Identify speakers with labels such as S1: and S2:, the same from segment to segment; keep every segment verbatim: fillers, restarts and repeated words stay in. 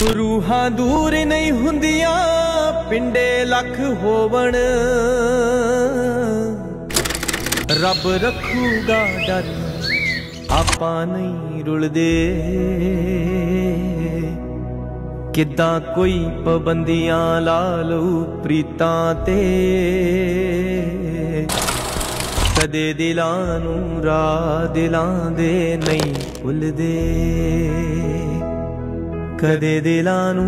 S1: रूहां दूर नहीं हुंदियां पिंडे लख होवन, रब रखूगा डर आपा नहीं रुलदे। किदां कोई पाबंदियां ला लू प्रीतां ते, कदे दिलां नूं राह दिलां दे नहीं भुलदे, कदे दिलां नूं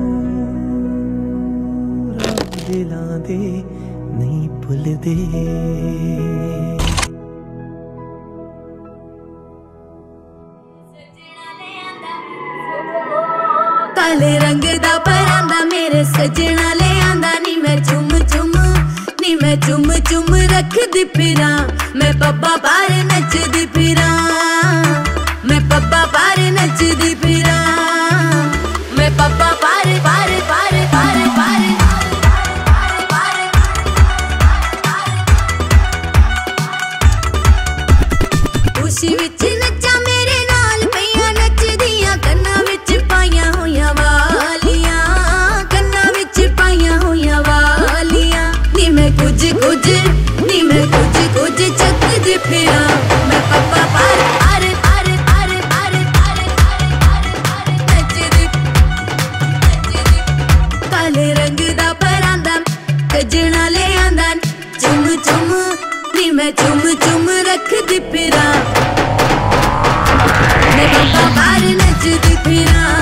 S1: राह दिलां दे नहीं भुलदे।
S2: काले रंग दा परांदा मेरे सजना ले आंदा नी, मैं चुम चुम नी मैं चुम चुम रखदी फिरा, मैं पब्बा पार नचदी फिरा, मैं पब्बा पार नचदी फिरा, मैं पब्बा पार पार पार पार पार खुशी विच नचा मेरे नाल पईयां नचदियां, कन्ना विच पाइयां होइयां वालियां, कन्ना विच पाइयां होइयां वालियां। नी मैं कुछ कुछ नी मैं कुछ कुछ चकदी फिरा, मैं पब्बा पार पार पार पार पार पार नचदी नचदी। काले रंग दा परांदा सजना ले आंदा, चुम चुम नी मैं चुम चुम रखदी फिरा, मैं पब्बा पार नचदी फिरा।